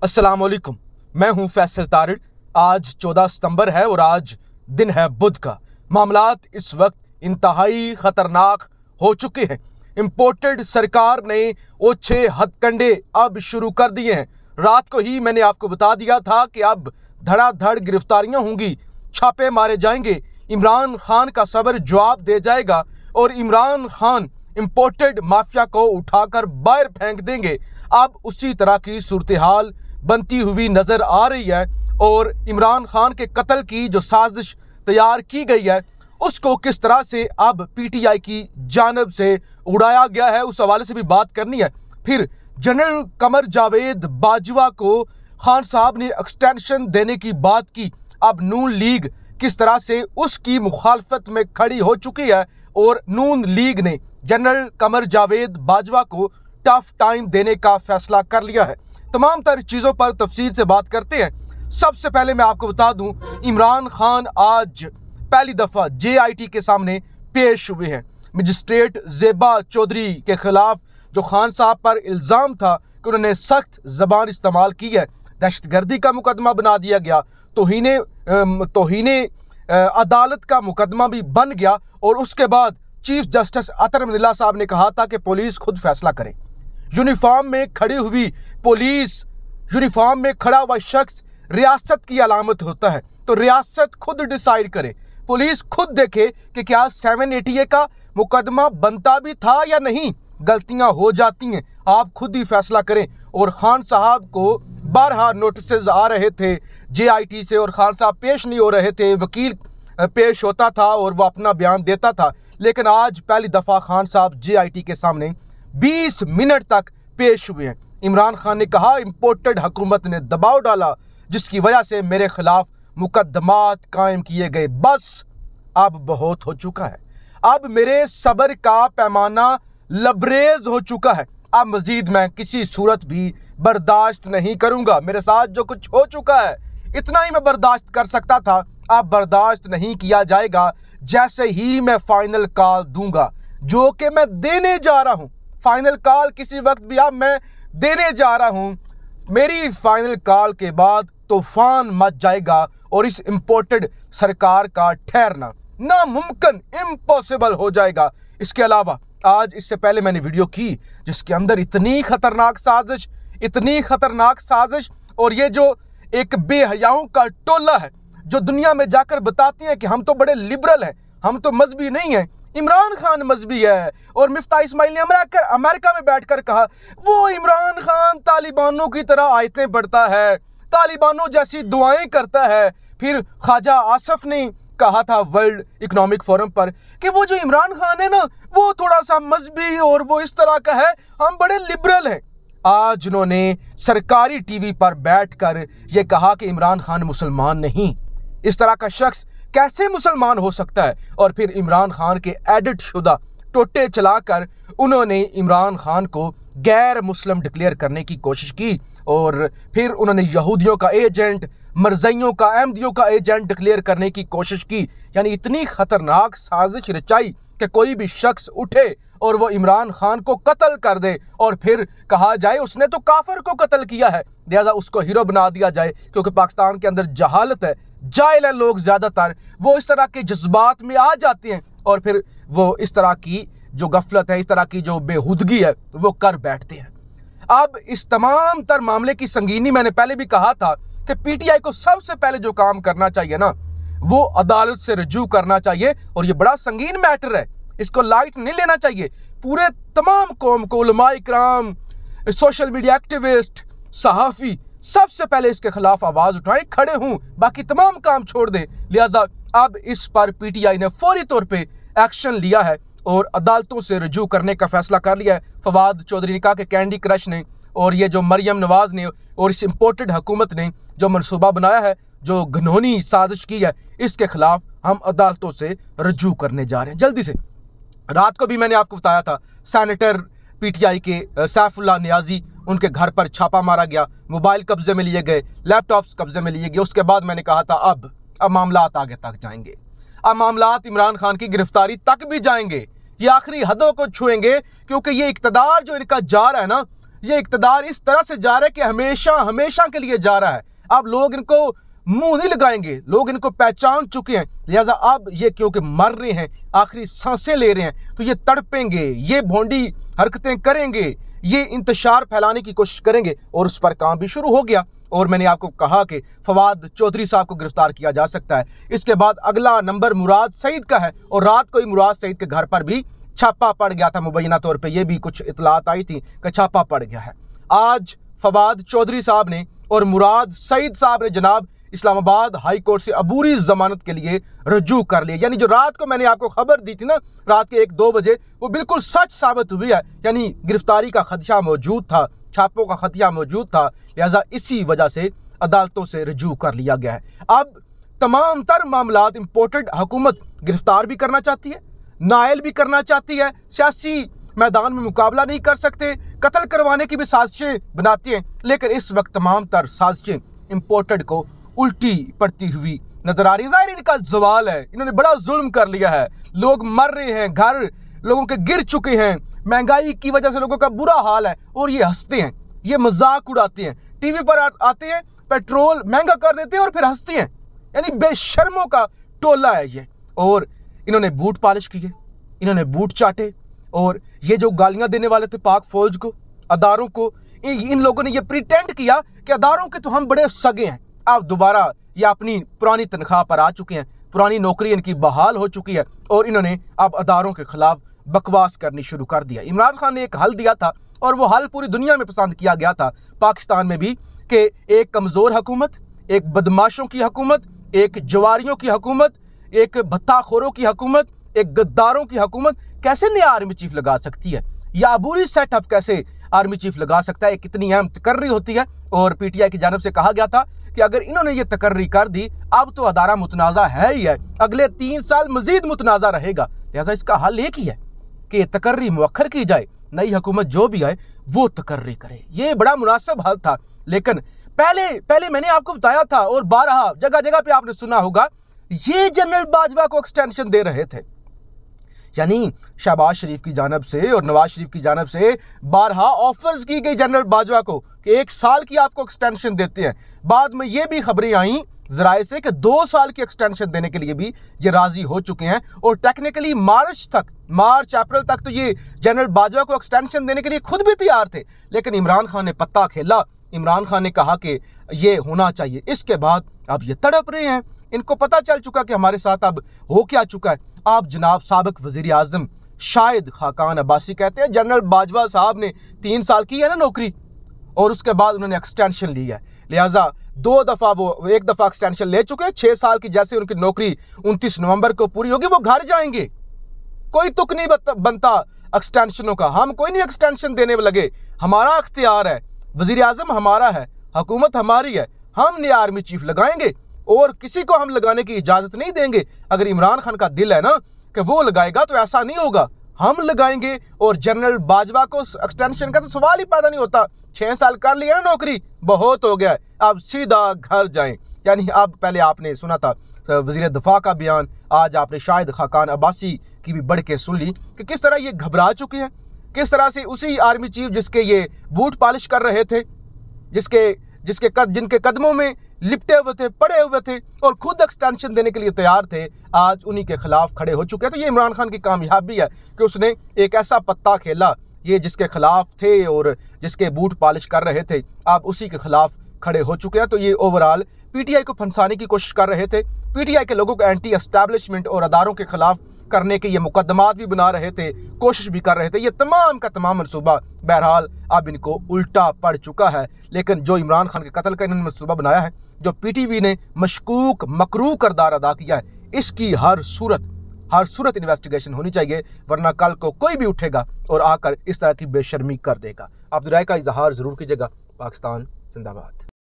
अस्सलामुअलैकुम, मैं हूं फैसल तारिड़। आज 14 सितंबर है और आज दिन है बुध का। मामलात इस वक्त इंतहाई खतरनाक हो चुके हैं। इंपोर्टेड सरकार ने ओछे हथकंडे अब शुरू कर दिए हैं। रात को ही मैंने आपको बता दिया था कि अब धड़ाधड़ गिरफ्तारियां होंगी, छापे मारे जाएंगे, इमरान खान का सबर जवाब दे जाएगा और इमरान खान इंपोर्टेड माफिया को उठाकर बाहर फेंक देंगे। अब उसी तरह की सूरत हाल बनती हुई नजर आ रही है और इमरान खान के कत्ल की जो साजिश तैयार की गई है उसको किस तरह से अब पीटीआई की जानब से उड़ाया गया है, उस हवाले से भी बात करनी है। फिर जनरल कमर जावेद बाजवा को खान साहब ने एक्सटेंशन देने की बात की। अब नून लीग किस तरह से उसकी मुखालफत में खड़ी हो चुकी है और नून लीग ने जनरल कमर जावेद बाजवा को टफ टाइम देने का फैसला कर लिया है। तमाम तर चीज़ों पर तफसील से बात करते हैं। सबसे पहले मैं आपको बता दूं, इमरान खान आज पहली दफ़ा JIT के सामने पेश हुए हैं। मजिस्ट्रेट ज़ेबा चौधरी के खिलाफ जो खान साहब पर इल्ज़ाम था कि उन्होंने सख्त ज़बान इस्तेमाल की है, दहशतगर्दी का मुकदमा बना दिया गया, तौहीने अदालत का मुकदमा भी बन गया और उसके बाद चीफ जस्टिस अतर मनीला साहब ने कहा था कि पुलिस खुद फैसला करे। यूनिफॉर्म में खड़ी हुई पुलिस, यूनिफॉर्म में खड़ा हुआ शख्स रियासत की अलामत होता है, तो रियासत खुद डिसाइड करे, पुलिस खुद देखे कि क्या 780A का मुकदमा बनता भी था या नहीं। गलतियां हो जाती हैं, आप खुद ही फैसला करें। और खान साहब को बारहा नोटिस आ रहे थे JIT से और खान साहब पेश नहीं हो रहे थे। वकील पेश होता था और वह अपना बयान देता था, लेकिन आज पहली दफ़ा खान साहब JIT के सामने 20 मिनट तक पेश हुए हैं। इमरान खान ने कहा इंपोर्टेड हुकूमत ने दबाव डाला जिसकी वजह से मेरे खिलाफ मुकदमात कायम किए गए। बस अब बहुत हो चुका है, अब मेरे सब्र का पैमाना लबरेज हो चुका है, अब मजीद मैं किसी सूरत भी बर्दाश्त नहीं करूंगा। मेरे साथ जो कुछ हो चुका है इतना ही मैं बर्दाश्त कर सकता था, अब बर्दाश्त नहीं किया जाएगा। जैसे ही मैं फाइनल कॉल दूंगा, जो कि मैं देने जा रहा हूं, फाइनल कॉल किसी वक्त भी अब मैं देने जा रहा हूं, मेरी फाइनल कॉल के बाद तूफान मच जाएगा और इस इंपोर्टेड सरकार का ठहरना नामुमकिन, इम्पॉसिबल हो जाएगा। इसके अलावा आज इससे पहले मैंने वीडियो की जिसके अंदर इतनी खतरनाक साजिश और ये जो एक बेहयाओं का टोला है जो दुनिया में जाकर बताती हैं कि हम तो बड़े लिबरल हैं, हम तो मजहबी नहीं हैं। इमरान खान मजहबी है और मिफ्ता इस्माइल ने अमेरिका में बैठकर कहा वो इमरान खान तालिबानों की तरह आयतें पढ़ता है, तालिबानों जैसी दुआएं करता है। फिर ख्वाजा आसफ ने कहा था वर्ल्ड इकोनॉमिक फोरम पर कि वो जो इमरान खान है ना, वो थोड़ा सा मजहबी और वो इस तरह का है, हम बड़े लिबरल हैं। आज उन्होंने सरकारी टीवी पर बैठकर ये कहा कि इमरान खान मुसलमान नहीं। इस तरह का शख्स कैसे मुसलमान हो सकता है? और फिर इमरान खान के एडिट शुदा टोटे चलाकर उन्होंने इमरान खान को गैर मुस्लिम डिक्लेयर करने की कोशिश की और फिर उन्होंने यहूदियों का एजेंट, मरज़इयों का, अहमदियों का एजेंट डिक्लेयर करने की कोशिश की। यानी इतनी खतरनाक साजिश रचाई कि कोई भी शख्स उठे और वो इमरान खान को कत्ल कर दे और फिर कहा जाए उसने तो काफिर को कत्ल किया है, लिहाजा उसको हीरो बना दिया जाए। क्योंकि पाकिस्तान के अंदर जहालत है, जाहिल है लोग, ज़्यादातर वो इस तरह के जज्बात में आ जाते हैं और फिर वो इस तरह की जो गफलत है, इस तरह की जो बेहुदगी है वो कर बैठते हैं। अब इस तमाम तर मामले की संगीनी मैंने पहले भी कहा था कि पीटीआई को सबसे पहले जो काम करना चाहिए ना, वो अदालत से रजू करना चाहिए और ये बड़ा संगीन मैटर है, इसको लाइट नहीं लेना चाहिए। पूरे तमाम कौम को, उलमा इकराम, सोशल मीडिया एक्टिविस्ट, सहाफ़ी सबसे पहले इसके खिलाफ आवाज उठाएं, खड़े हों, बाकी तमाम काम छोड़ दें। लिहाजा अब इस पर पीटीआई ने फौरी तौर पे एक्शन लिया है और अदालतों से रजू करने का फैसला कर लिया है। फवाद चौधरी ने कहा कि कैंडी क्रश ने और ये जो मरियम नवाज ने और इस इंपोर्टेड हुकूमत ने जो मनसूबा बनाया है, जो घिनौनी साजिश की है, इसके खिलाफ हम अदालतों से रजू करने जा रहे हैं जल्दी से। रात को भी मैंने आपको बताया था सेनेटर पीटीआई के सैफुल्लाह नियाजी, उनके घर पर छापा मारा गया, मोबाइल कब्जे में लिए गए, लैपटॉप्स कब्जे में लिए गए। उसके बाद मैंने कहा था अब मामलात आगे तक जाएंगे, अब मामलात इमरान खान की गिरफ्तारी तक भी जाएंगे, ये आखिरी हदों को छुएंगे। क्योंकि ये इक़्तिदार जो इनका जा रहा है ना, ये इक़्तिदार इस तरह से जा रहा है कि हमेशा हमेशा के लिए जा रहा है। अब लोग इनको मुंह नहीं लगाएंगे, लोग इनको पहचान चुके हैं। लिहाजा अब ये क्योंकि मर रहे हैं, आखिरी सांसें ले रहे हैं, तो ये तड़पेंगे, ये भोंडी हरकतें करेंगे, ये इंतशार फैलाने की कोशिश करेंगे और उस पर काम भी शुरू हो गया। और मैंने आपको कहा कि फवाद चौधरी साहब को गिरफ्तार किया जा सकता है। इसके बाद अगला नंबर मुराद सईद का है और रात को ही मुराद सईद के घर पर भी छापा पड़ गया था। मुबैना तौर पे ये भी कुछ इतलात आई थी कि छापा पड़ गया है। आज फवाद चौधरी साहब ने और मुराद सईद साहब ने जनाब इस्लामाबाद हाई कोर्ट से अबूरी जमानत के लिए रजू कर लिया। यानी जो रात को मैंने आपको खबर दी थी ना, रात के 1-2 बजे, वो बिल्कुल सच साबित हुई है। यानी गिरफ्तारी का खदशा मौजूद था, छापों का खदशा मौजूद था, लिहाजा इसी वजह से अदालतों से रजू कर लिया गया है। अब तमाम तर मामलात इंपोर्टेड हुकूमत गिरफ्तार भी करना चाहती है, नायल भी करना चाहती है, सियासी मैदान में मुकाबला नहीं कर सकते, कत्ल करवाने की भी साजिशें बनाती हैं। लेकिन इस वक्त तमाम तर साजिशें इंपोर्टेड को उल्टी पड़ती हुई नजर आ रही है। ज़ाहिर इनका जवाल है, इन्होंने बड़ा जुल्म कर लिया है, लोग मर रहे हैं, घर लोगों के गिर चुके हैं, महंगाई की वजह से लोगों का बुरा हाल है और ये हंसते हैं, ये मजाक उड़ाते हैं, टीवी पर आते हैं, पेट्रोल महंगा कर देते हैं और फिर हंसते हैं। यानी बेशर्मों का टोला है ये। और इन्होंने बूट पॉलिश किए, इन्होंने बूट चाटे और ये जो गालियां देने वाले थे पाक फौज को, अदारों को, इन लोगों ने ये प्रिटेंड किया कि अदारों के तो हम बड़े सगे हैं। अब दोबारा ये अपनी पुरानी तनख्वाह पर आ चुके हैं, पुरानी नौकरी इनकी बहाल हो चुकी है और इन्होंने अब अदारों के खिलाफ बकवास करनी शुरू कर दिया। इमरान खान ने एक हल दिया था और वो हल पूरी दुनिया में पसंद किया गया था, पाकिस्तान में भी, कि एक कमज़ोर हुकूमत, एक बदमाशों की हुकूमत, एक जवारियों की हुकूमत, एक भत्ताखोरों की हुकूमत, एक गद्दारों की हुकूमत कैसे नया आर्मी चीफ लगा सकती है, या अबूरी सेटअप कैसे आर्मी चीफ लगा सकता है। कितनी अहम तकर्री होती है। और पीटीआई की जानिब से कहा गया था कि अगर इन्होंने ये तकर्री कर दी, अब तो अदारा मुतनाज़ा है ही है, अगले 3 साल मजीद मुतनाज़ा रहेगा। लिहाजा इसका हल एक ही है कि तकर्री मुअख्खर की जाए, नई हुकूमत जो भी आए वो तकर्री करे। ये बड़ा मुनासिब हल था। लेकिन पहले मैंने आपको बताया था और बारहा जगह जगह पे आपने सुना होगा, ये जनरल बाजवा को एक्सटेंशन दे रहे थे। यानी शहबाज शरीफ की जानिब से और नवाज शरीफ की जानिब से बारहा ऑफर्स की गई जनरल बाजवा को कि 1 साल की आपको एक्सटेंशन देते हैं। बाद में ये भी खबरें आई जराए से कि 2 साल की एक्सटेंशन देने के लिए भी ये राजी हो चुके हैं और टेक्निकली मार्च अप्रैल तक तो ये जनरल बाजवा को एक्सटेंशन देने के लिए खुद भी तैयार थे। लेकिन इमरान खान ने पत्ता खेला, इमरान खान ने कहा कि ये होना चाहिए। इसके बाद अब ये तड़प रहे हैं, इनको पता चल चुका कि हमारे साथ अब हो क्या चुका है। आप जनाब साबिक वजीर आजम शाहिद खाकान अब्बासी कहते हैं जनरल बाजवा साहब ने 3 साल की है ना नौकरी और उसके बाद उन्होंने एक्सटेंशन ली है। लिहाजा 2 दफ़ा वो 1 दफ़ा एक्सटेंशन ले चुके हैं। 6 साल की जैसे उनकी नौकरी 29 नवंबर को पूरी होगी वो घर जाएंगे। कोई तुक नहीं बनता एक्सटेंशनों का, हम कोई नहीं एक्सटेंशन देने लगे। हमारा अख्तियार है, वजीर आजम हमारा है, हुकूमत हमारी है, हम नया आर्मी चीफ लगाएंगे और किसी को हम लगाने की इजाजत नहीं देंगे। अगर इमरान खान का दिल है ना कि वो लगाएगा तो ऐसा नहीं होगा, हम लगाएंगे। और जनरल बाजवा को एक्सटेंशन का तो सवाल ही पैदा नहीं होता। 6 साल कर लिया ना नौकरी, बहुत हो गया, अब सीधा घर जाएं। यानी अब पहले आपने सुना था वजीर दफा का बयान, आज आपने शाहिद खाकान अब्बासी की भी बढ़ के सुन ली कि किस तरह ये घबरा चुके हैं, किस तरह से उसी आर्मी चीफ जिसके ये बूट पॉलिश कर रहे थे, जिनके कदमों में लिपटे हुए थे, पड़े हुए थे और खुद एक्सटेंशन देने के लिए तैयार थे, आज उन्हीं के खिलाफ खड़े हो चुके हैं। तो ये इमरान खान की कामयाबी है कि उसने एक ऐसा पत्ता खेला, ये जिसके खिलाफ थे और जिसके बूट पॉलिश कर रहे थे, आप उसी के खिलाफ खड़े हो चुके हैं। तो ये ओवरऑल पीटीआई को फंसाने की कोशिश कर रहे थे, पीटीआई के लोगों को एंटी एस्टैब्लिशमेंट और अदारों के खिलाफ करने के ये मुकदमात भी बना रहे थे, कोशिश भी कर रहे थे। ये तमाम का तमाम मनसूबा बहरहाल अब इनको उल्टा पड़ चुका है। लेकिन जो इमरान खान के कत्ल का इन्होंने मनसूबा बनाया है, जो पीटीवी ने मशकूक मकरू किरदार अदा किया है, इसकी हर सूरत इन्वेस्टिगेशन होनी चाहिए, वरना कल को कोई भी उठेगा और आकर इस तरह की बेशर्मी कर देगा। आप राय का इजहार जरूर कीजिएगा। पाकिस्तान जिंदाबाद।